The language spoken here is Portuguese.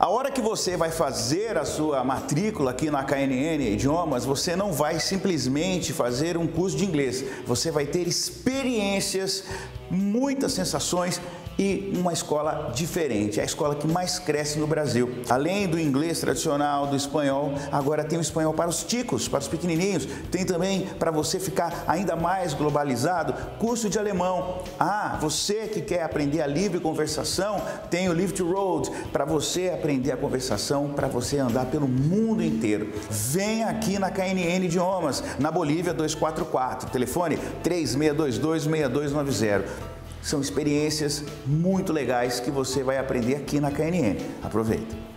A hora que você vai fazer a sua matrícula aqui na KNN Idiomas, você não vai simplesmente fazer um curso de inglês. Você vai ter experiências, muitas sensações e uma escola diferente, é a escola que mais cresce no Brasil. Além do inglês tradicional, do espanhol, agora tem o espanhol para os ticos, para os pequenininhos. Tem também, para você ficar ainda mais globalizado, curso de alemão. Ah, você que quer aprender a livre conversação, tem o Live to Road, para você aprender a conversação, para você andar pelo mundo inteiro. Venha aqui na KNN Idiomas, na Bolívia 244, telefone 3622-6290. São experiências muito legais que você vai aprender aqui na KNN. Aproveita!